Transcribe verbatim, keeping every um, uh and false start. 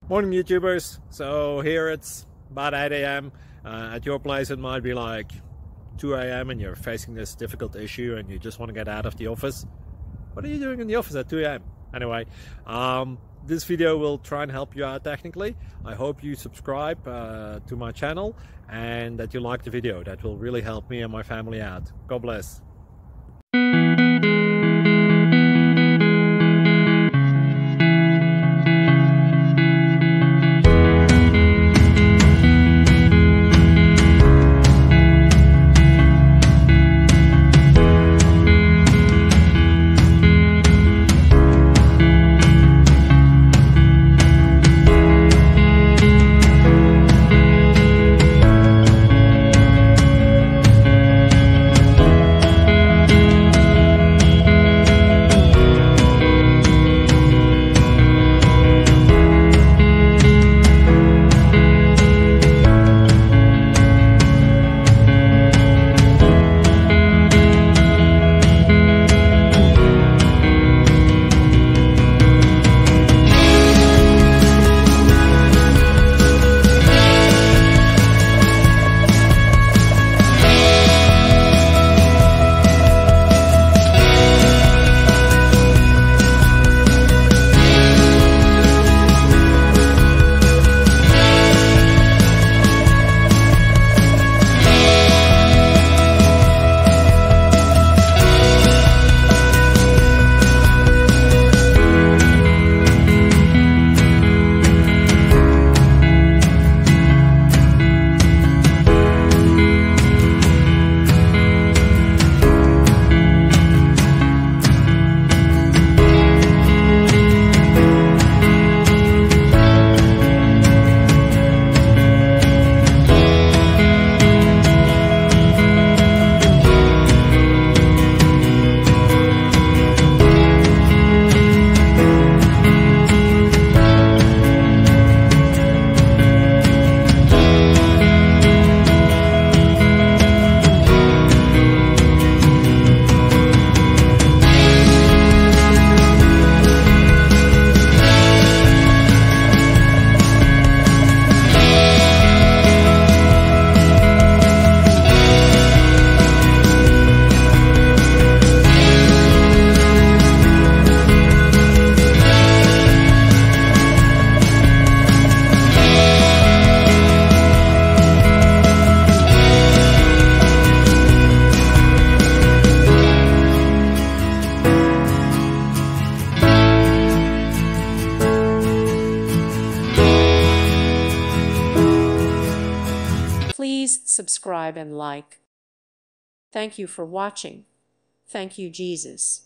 Morning YouTubers. So here it's about eight A M Uh, at your place it might be like two A M and you're facing this difficult issue and you just want to get out of the office. What are you doing in the office at two A M? Anyway, um, this video will try and help you out technically. I hope you subscribe uh, to my channel and that you like the video. That will really help me and my family out. God bless. Please subscribe and like. Thank you for watching. Thank you, Jesus.